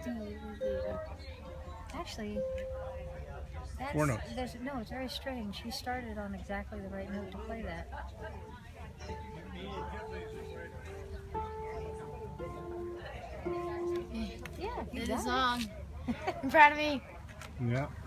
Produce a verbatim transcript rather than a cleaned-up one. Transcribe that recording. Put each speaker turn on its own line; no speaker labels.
Actually, that's,
Four notes.
there's, no, it's very strange. He started on exactly the right note to play that. Yeah, you
Did
got
a
it.
song. I'm proud of me.
Yeah.